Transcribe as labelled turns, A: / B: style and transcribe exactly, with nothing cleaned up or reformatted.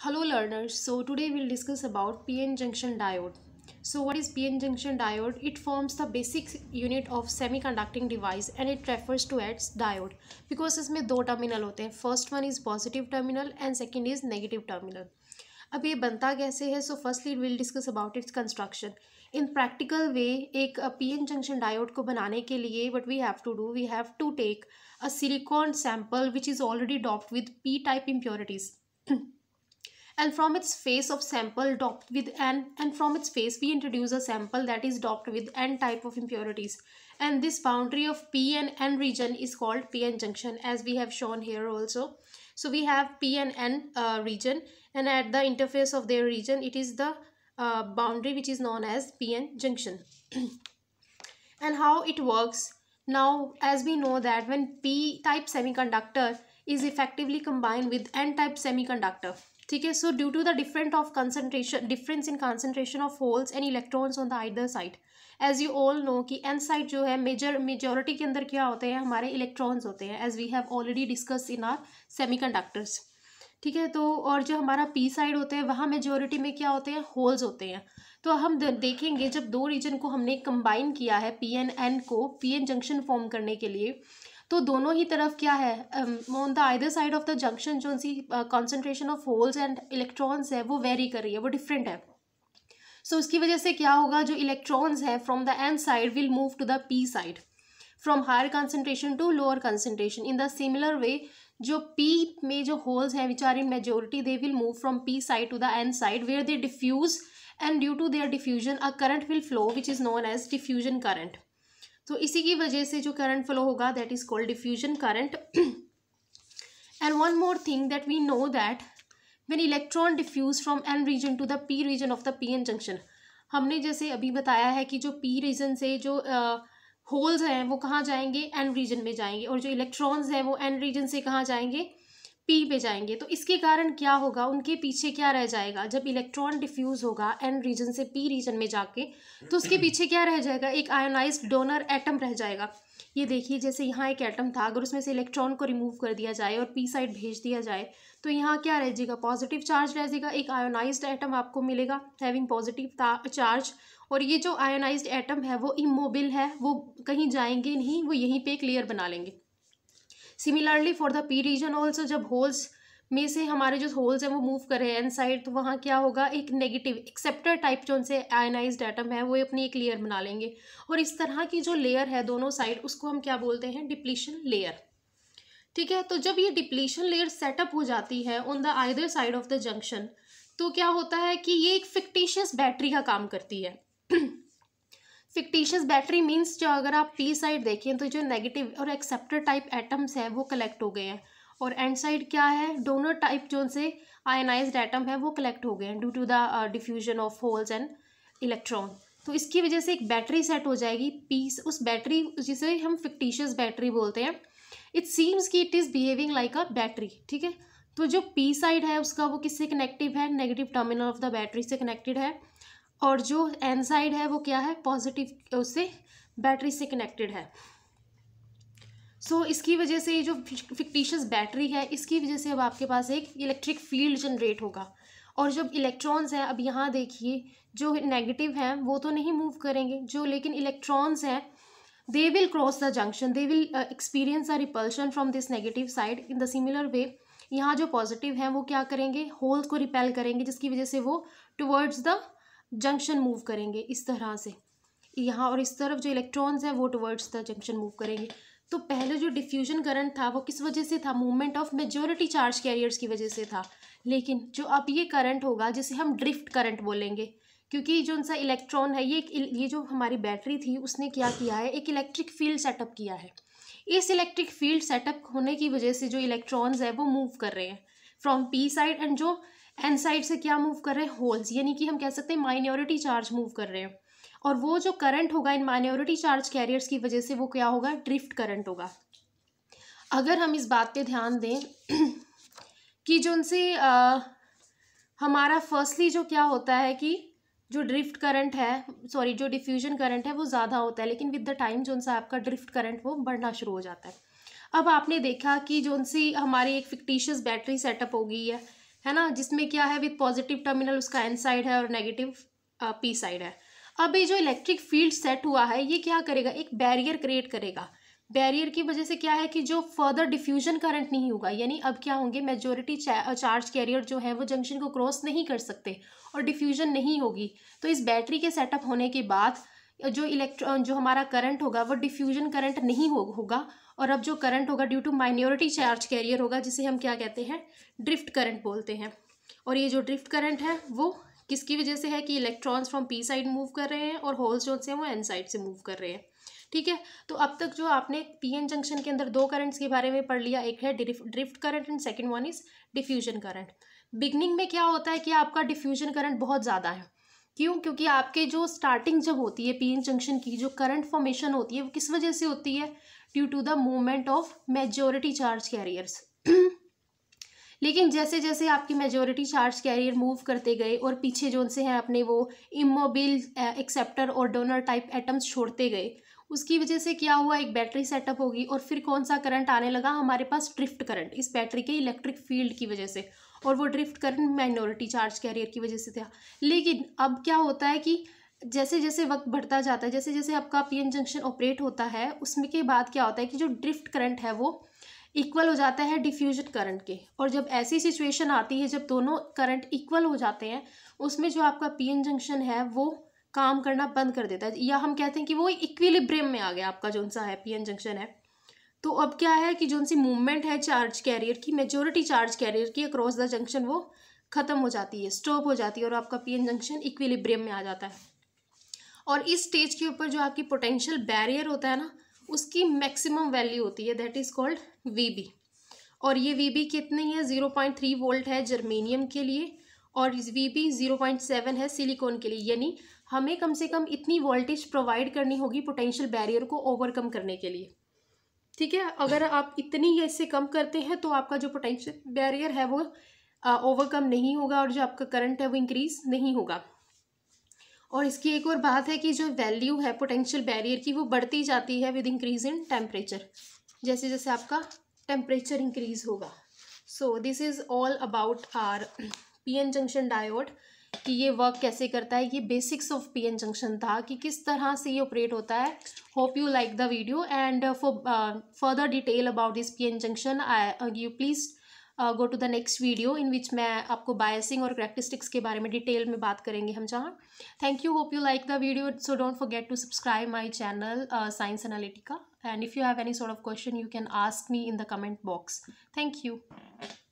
A: Hello learners, so today we'll discuss about P N junction diode. So what is P N junction diode? It forms the basic unit of semiconducting device and it refers to as diode because इसमें दो terminal होते हैं. First one is positive terminal and second is negative terminal. अब ये बनता कैसे है? So firstly we'll discuss about its construction. In practical way, एक P N junction diode को बनाने के लिए what we have to do, we have to take a silicon sample which is already doped with p-type impurities. And from its face of sample doped with n and from its face we introduce a sample that is doped with n type of impurities, and this boundary of p and n region is called P N junction, as we have shown here also. So we have p and n uh, region, and at the interface of their region it is the uh, boundary which is known as P N junction. And how it works now, as we know that when p type semiconductor is effectively combined with n type semiconductor, ठीक है, so due to the different of concentration difference in concentration of holes and electrons on the either side, as you all know कि N side जो है major majority के अंदर क्या होते हैं, हमारे इलेक्ट्रॉन्स होते हैं, as we have already discuss in our semiconductors. ठीक है, तो और जो हमारा पी साइड होते हैं वहाँ मेजॉरिटी में क्या होते हैं, होल्स होते हैं. तो हम देखेंगे जब दो रीजन को हमने कंबाइन किया है पी एन एन को पी एन जंक्शन फॉर्म करने के लिए, तो दोनों ही तरफ क्या है, on the either side of the junction जो सी concentration of holes and electrons है वो वेरी कर रही है, वो डिफरेंट है. सो so, उसकी वजह से क्या होगा, जो इलेक्ट्रॉन्स है from the N side will move to the P side from higher concentration to lower concentration. In the similar way जो पी में जो होल्स हैं which are in majority they will move from P side to the N side where they diffuse, and due to their diffusion a current will flow which is known as diffusion current. तो इसी की वजह से जो current flow होगा that is called diffusion current. And one more thing that we know that when electron diffuse from N region to the P region of the P N junction, हमने जैसे अभी बताया है कि जो पी रीजन से जो होल्स uh, हैं वो कहाँ जाएंगे, एन रीजन में जाएंगे, और जो इलेक्ट्रॉन्स हैं वो एन रीजन से कहाँ जाएंगे, पी पे जाएंगे. तो इसके कारण क्या होगा, उनके पीछे क्या रह जाएगा, जब इलेक्ट्रॉन डिफ्यूज होगा एन रीजन से पी रीजन में जाके, तो उसके पीछे क्या रह जाएगा, एक आयोनाइज्ड डोनर एटम रह जाएगा. ये देखिए जैसे यहाँ एक एटम था, अगर उसमें से इलेक्ट्रॉन को रिमूव कर दिया जाए और पी साइड भेज दिया जाए तो यहाँ क्या रह जाएगा, पॉजिटिव चार्ज रह जाएगा, एक आयोनाइज्ड एटम आपको मिलेगा हैविंग पॉजिटिव चार्ज. और ये जो आयोनाइज्ड एटम है वो इमोबिल है, वो कहीं जाएंगे नहीं, वो यहीं पे एक लेयर बना लेंगे. Similarly for the P region also, जब होल्स में से हमारे जो होल्स हैं वो मूव कर रहे हैं एन साइड, तो वहाँ क्या होगा, एक नेगेटिव एक्सेप्टर टाइप जो उनसे आयनाइज्ड एटम है वो अपनी एक लेयर बना लेंगे, और इस तरह की जो लेयर है दोनों साइड उसको हम क्या बोलते हैं, डिप्लीशन लेयर. ठीक है, तो जब ये डिप्लीशन लेयर सेटअप हो जाती है on the either side of the junction, तो क्या होता है कि ये एक फिक्टिशियस बैटरी का काम करती है. फिक्टिशियस बैटरी मीन्स जो अगर आप पी साइड देखें तो जो नेगेटिव और एक्सेप्टर टाइप एटम्स हैं वो कलेक्ट हो गए हैं, और एंड साइड क्या है, डोनर टाइप जो से आयनाइज्ड एटम है वो कलेक्ट हो गए हैं due to the diffusion of holes and electron. तो इसकी वजह से एक बैटरी सेट हो जाएगी पी, उस बैटरी जिसे हम फिक्टिशियस बैटरी बोलते हैं. इट सीम्स कि it is behaving like a battery. ठीक है, तो जो पी साइड है उसका वो किससे कनेक्टिव है, negative terminal of the battery से कनेक्टेड है, और जो एन साइड है वो क्या है, पॉजिटिव उससे बैटरी से कनेक्टेड है. सो so, इसकी वजह से ये जो फिक्टिशियस बैटरी है इसकी वजह से अब आपके पास एक इलेक्ट्रिक फील्ड जनरेट होगा, और जब इलेक्ट्रॉन्स हैं, अब यहाँ देखिए जो नेगेटिव हैं वो तो नहीं मूव करेंगे, जो लेकिन इलेक्ट्रॉन्स हैं they will cross the junction, they will experience a repulsion from this negative side. In the similar way यहाँ जो पॉजिटिव हैं वो क्या करेंगे, होल्स को रिपेल करेंगे, जिसकी वजह से वो टुवर्ड्स द जंक्शन मूव करेंगे इस तरह से यहाँ, और इस तरफ जो इलेक्ट्रॉन्स हैं वो टुवर्ड्स द जंक्शन मूव करेंगे. तो पहले जो डिफ्यूजन करंट था वो किस वजह से था, movement of majority charge carriers की वजह से था. लेकिन जो अब ये करंट होगा जिसे हम ड्रिफ्ट करंट बोलेंगे, क्योंकि जो उनसा इलेक्ट्रॉन है ये ये जो हमारी बैटरी थी उसने क्या किया है, एक इलेक्ट्रिक फील्ड सेटअप किया है. इस इलेक्ट्रिक फील्ड सेटअप होने की वजह से जो इलेक्ट्रॉन्स है वो मूव कर रहे हैं फ्रॉम पी साइड, एंड जो एन साइड से क्या मूव कर रहे हैं, होल्स, यानी कि हम कह सकते हैं माइनॉरिटी चार्ज मूव कर रहे हैं. और वो जो करंट होगा इन माइनॉरिटी चार्ज कैरियर्स की वजह से वो क्या होगा, ड्रिफ्ट करंट होगा. अगर हम इस बात पे ध्यान दें कि जो उनसे हमारा फर्स्टली जो क्या होता है कि जो ड्रिफ्ट करंट है, सॉरी जो डिफ्यूजन करंट है वो ज़्यादा होता है, लेकिन विद द टाइम जो उनसा आपका ड्रिफ्ट करंट वो बढ़ना शुरू हो जाता है. अब आपने देखा कि जो उनसी हमारी एक फिक्टिशियस बैटरी सेटअप हो गई है, है ना, जिसमें क्या है विद पॉजिटिव टर्मिनल उसका एन साइड है और नेगेटिव पी साइड है। अब ये जो इलेक्ट्रिक फील्ड सेट हुआ है ये क्या करेगा, एक बैरियर क्रिएट करेगा। बैरियर की वजह से क्या है कि जो फर्दर डिफ्यूजन करंट नहीं होगा, यानी अब क्या होंगे, मेजॉरिटी चार्ज कैरियर जो है वो जंक्शन को क्रॉस नहीं कर सकते और डिफ्यूजन नहीं होगी। तो इस बैटरी के सेटअप होने के बाद जो इलेक्ट्रॉन जो हमारा करंट होगा वो डिफ्यूजन करंट नहीं हो, होगा और अब जो करंट होगा due to minority charge carrier होगा, जिसे हम क्या कहते हैं, ड्रिफ्ट करंट बोलते हैं। और ये जो ड्रिफ्ट करंट है वो किसकी वजह से है कि electrons from P side move कर रहे हैं और होल्स जो से वो एन साइड से मूव कर रहे हैं। ठीक है, तो अब तक जो आपने पीएन जंक्शन के अंदर दो करंट्स के बारे में पढ़ लिया, एक है drift current and second one is diffusion current. Beginning में क्या होता है कि आपका डिफ्यूजन करंट बहुत ज़्यादा है। क्यों? क्योंकि आपके जो स्टार्टिंग जब होती है पीएन जंक्शन की जो करंट फॉर्मेशन होती है वो किस वजह से होती है, due to the movement of majority charge carriers. लेकिन जैसे जैसे आपके मेजॉरिटी चार्ज कैरियर मूव करते गए और पीछे जो से हैं अपने वो इमोबिल एक्सेप्टर और डोनर टाइप एटम्स छोड़ते गए, उसकी वजह से क्या हुआ, एक बैटरी सेटअप होगी और फिर कौन सा करंट आने लगा हमारे पास, ड्रिफ्ट करंट, इस बैटरी के इलेक्ट्रिक फील्ड की वजह से। और वो drift current minority charge carrier की वजह से था। लेकिन अब क्या होता है कि जैसे जैसे वक्त बढ़ता जाता है, जैसे जैसे आपका पीएन जंक्शन ऑपरेट होता है, उसमें के बाद क्या होता है कि जो ड्रिफ्ट करंट है वो इक्वल हो जाता है डिफ्यूजन करंट के। और जब ऐसी सिचुएशन आती है जब दोनों करंट इक्वल हो जाते हैं, उसमें जो आपका पीएन जंक्शन है वो काम करना बंद कर देता है, या हम कहते हैं कि वो इक्विलिब्रियम में आ गया आपका जो सा है पीएन जंक्शन है। तो अब क्या है कि जो सी मूवमेंट है चार्ज कैरियर की, मेजॉरिटी चार्ज कैरियर की अक्रॉस द जंक्शन, वो खत्म हो जाती है, स्टॉप हो जाती है और आपका पीएन जंक्शन इक्विलिब्रियम में आ जाता है। और इस स्टेज के ऊपर जो आपकी पोटेंशियल बैरियर होता है ना, उसकी मैक्सिमम वैल्यू होती है, दैट इज कॉल्ड वीबी। और ये वीबी कितनी है, जीरो पॉइंट थ्री वोल्ट है जर्मेनियम के लिए और वीबी जीरो पॉइंट सेवन है सिलिकॉन के लिए। यानी हमें कम से कम इतनी वोल्टेज प्रोवाइड करनी होगी पोटेंशियल बैरियर को ओवरकम करने के लिए। ठीक है, अगर आप इतनी इससे कम करते हैं तो आपका जो पोटेंशियल बैरियर है वो ओवरकम नहीं होगा और जो आपका करंट है वो इंक्रीज नहीं होगा। और इसकी एक और बात है कि जो वैल्यू है पोटेंशियल बैरियर की वो बढ़ती जाती है विद इंक्रीज इन टेम्परेचर, जैसे जैसे आपका टेम्परेचर इंक्रीज होगा। So this is all about our PN junction diode, कि ये वर्क कैसे करता है, ये बेसिक्स ऑफ पीएन जंक्शन था कि किस तरह से ये ऑपरेट होता है। Hope you like the video and for further detail about this PN junction I you please go to the next video in which मैं आपको बायसिंग और करैक्टरिस्टिक्स के बारे में डिटेल में बात करेंगे हम जहाँ। Thank you, hope you like the video, so don't forget to subscribe my channel Science Analytica, and if you have any sort of question you can ask me in the comment box. Thank you.